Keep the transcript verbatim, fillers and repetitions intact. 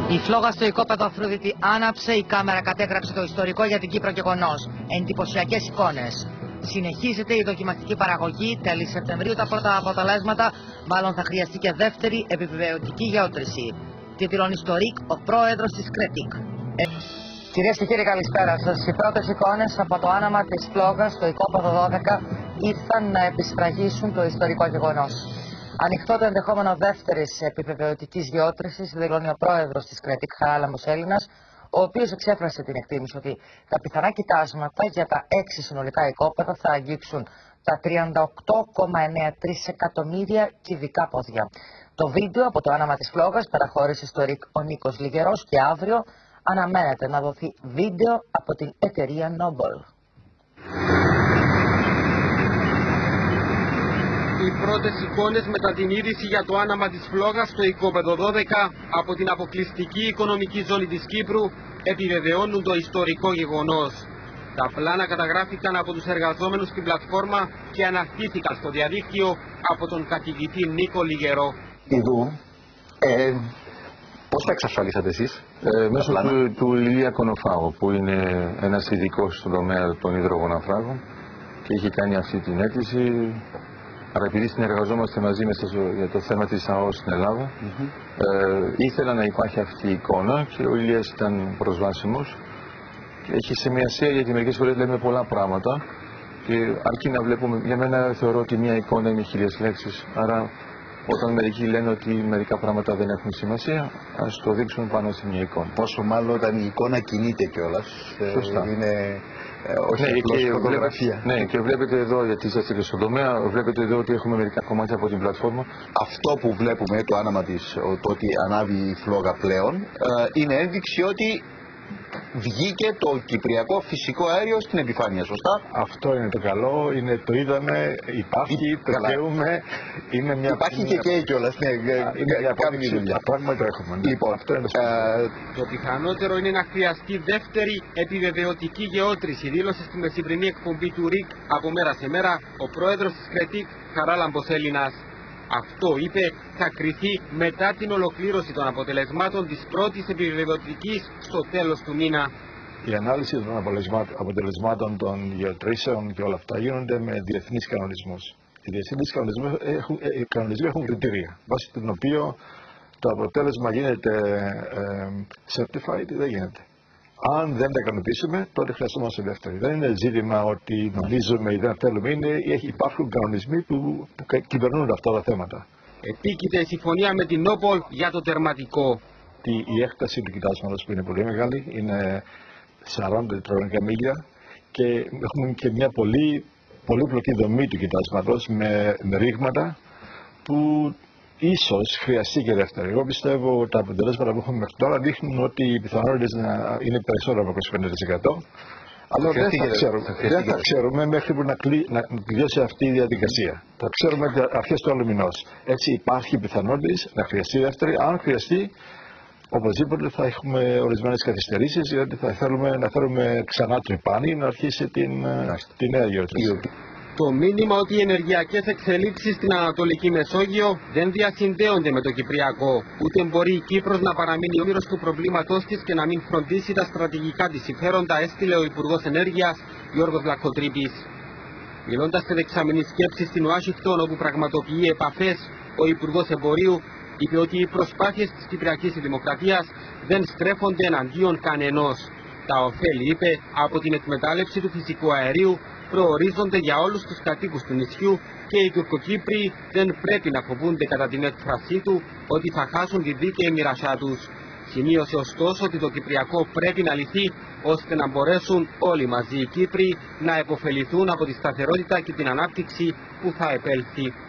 Η φλόγα στο οικόπεδο Αφροδίτη άναψε, η κάμερα κατέγραψε το ιστορικό για την Κύπρο γεγονός. Εντυπωσιακές εικόνες. Συνεχίζεται η δοκιμαστική παραγωγή. Τέλη Σεπτεμβρίου τα πρώτα αποτελέσματα, μάλλον θα χρειαστεί και δεύτερη επιβεβαιωτική γεώτρηση. Τίτλων Ιστορικ, ο πρόεδρος της Κρετικ. Ε... Κυρίες και κύριοι, καλησπέρα σας. Οι πρώτες εικόνες από το άναμα της φλόγας στο οικόπεδο δώδεκα ήρθαν να επισφραγίσουν το ιστορικό γεγονός. Ανοιχτό το ενδεχόμενο δεύτερης επιβεβαιωτικής γεώτρησης, δηλώνει ο πρόεδρος της Κρετικ, Χαράλαμπος Έλληνας, ο οποίος εξέφρασε την εκτίμηση ότι τα πιθανά κοιτάσματα για τα έξι συνολικά οικόπεδα θα αγγίξουν τα τριάντα οκτώ κόμμα ενενήντα τρία εκατομμύρια κυβικά πόδια. Το βίντεο από το άναμα της φλόγας παραχώρησε στο ΡΙΚ ο Νίκος Λιγερός και αύριο αναμένεται να δοθεί βίντεο από την εταιρεία Noble. Οι πρώτες εικόνες μετά την είδηση για το άναμα της φλόγας στο οικόπεδο δώδεκα από την αποκλειστική οικονομική ζώνη της Κύπρου επιβεβαιώνουν το ιστορικό γεγονός. Τα πλάνα καταγράφηκαν από τους εργαζόμενους στην πλατφόρμα και αναρτήθηκαν στο διαδίκτυο από τον καθηγητή Νίκο Λιγερό. Εδώ, ε, πώς τα εξασφαλίσατε εσείς? Ε, μέσω του, του Ηλία Κονοφάγου, που είναι ένας ειδικός στον τομέα των υδρογοναφράγων και είχε κάνει αυτή την αίτηση. Αλλά επειδή συνεργαζόμαστε μαζί μέσα για το θέμα της ΑΟΣ στην Ελλάδα, mm-hmm. ε, ήθελα να υπάρχει αυτή η εικόνα και ο Ηλίας ήταν προσβάσιμος. Έχει σημασία γιατί μερικές φορές λέμε πολλά πράγματα και αρκεί να βλέπουμε, για μένα θεωρώ ότι μια εικόνα είναι χίλιες λέξεις. Άρα όταν μερικοί λένε ότι μερικά πράγματα δεν έχουν σημασία, ας το δείξουν πάνω σε μια εικόνα. Πόσο μάλλον όταν η εικόνα κινείται κιόλας. Σωστά. Είναι... όχι ναι, απλώς και φωτογραφία. Βλέπετε, ναι, και βλέπετε εδώ, γιατί είσαστε και στον τομέα, βλέπετε εδώ ότι έχουμε μερικά κομμάτια από την πλατφόρμα. Αυτό που βλέπουμε, το άναμα της, το ότι ανάβει η φλόγα πλέον, είναι ένδειξη ότι βγήκε το κυπριακό φυσικό αέριο στην επιφάνεια, σωστά? Αυτό είναι το καλό, είναι, το είδαμε, υπάρχει, το καίουμε, είναι μια... Υπάρχει και καίει κιόλας, ναι, είναι μια απόδειξη, τα πράγματα έχουμε. Ναι. Λοιπόν, αυτό είναι ε, το πιθανότερο είναι να χρειαστεί δεύτερη επιβεβαιωτική γεώτρηση, δήλωσε στη μεσημβρινή εκπομπή του ΡΙΚ από μέρα σε μέρα ο πρόεδρος της Κρετικ, Χαράλαμπος Έλληνας. Αυτό, είπε, θα κριθεί μετά την ολοκλήρωση των αποτελεσμάτων της πρώτης επιβεβαιωτικής στο τέλος του μήνα. Η ανάλυση των αποτελεσμάτων των γεωτρήσεων και όλα αυτά γίνονται με διεθνείς κανονισμούς. Οι διεθνείς κανονισμοί έχουν, οι κανονισμοί έχουν κριτήρια, βάσει των οποίων το αποτέλεσμα γίνεται ε, certified ή δεν γίνεται. Αν δεν τα ικανοποιήσουμε, τότε χρειαζόμαστε δεύτερη. Δεν είναι ζήτημα ότι νομίζουμε ή δεν θέλουμε. Είναι, υπάρχουν κανονισμοί που, που κυβερνούν αυτά τα θέματα. Επίκειται η συμφωνία με την Noble για το τερματικό. Η έκταση του κοιτάσματος που είναι πολύ μεγάλη, είναι σαράντα τετραγωνικά μίλια και έχουμε και μια πολύ πολύπλοκη δομή του κοιτάσματος με, με ρήγματα που ίσως χρειαστεί και δεύτερη. Εγώ πιστεύω ότι τα αποτελέσματα που έχουμε μέχρι τώρα δείχνουν ότι οι πιθανότητες να είναι περισσότερο από είκοσι πέντε τοις εκατό. Αλλά δεν θα, ξέρουμε, δεν θα ξέρουμε μέχρι που να, κλει, να τελειώσει αυτή η διαδικασία. Θα ξέρουμε αρχές του άλλου μηνός. Έτσι υπάρχει πιθανότητες να χρειαστεί δεύτερη. Αν χρειαστεί, οπωσδήποτε θα έχουμε ορισμένες καθυστερήσεις, γιατί θα θέλουμε να φέρουμε ξανά το υπάνι να αρχίσει την, την νέα γεώτρηση. Το μήνυμα ότι οι ενεργειακές εξελίξεις στην Ανατολική Μεσόγειο δεν διασυνδέονται με το Κυπριακό. Ούτε μπορεί η Κύπρος να παραμείνει όμηρος του προβλήματός της και να μην φροντίσει τα στρατηγικά της συμφέροντα, έστειλε ο Υπουργός Ενέργειας Γιώργος Λακκοτρίπης. Μιλώντας σε δεξαμενή σκέψη στην Ουάσιγκτον, όπου πραγματοποιεί επαφές, ο Υπουργός Εμπορίου είπε ότι οι προσπάθειες της Κυπριακής Δημοκρατίας δεν στρέφονται εναντίον κανενός. Τα ωφέλη, είπε, από την εκμετάλλευση του φυσικού αερίου προορίζονται για όλους τους κατοίκους του νησιού και οι Τουρκοκύπριοι δεν πρέπει να φοβούνται, κατά την έκφρασή του, ότι θα χάσουν τη δίκαιη μοιρασιά τους. Σημείωσε ωστόσο ότι το Κυπριακό πρέπει να λυθεί ώστε να μπορέσουν όλοι μαζί οι Κύπροι να επωφεληθούν από τη σταθερότητα και την ανάπτυξη που θα επέλθει.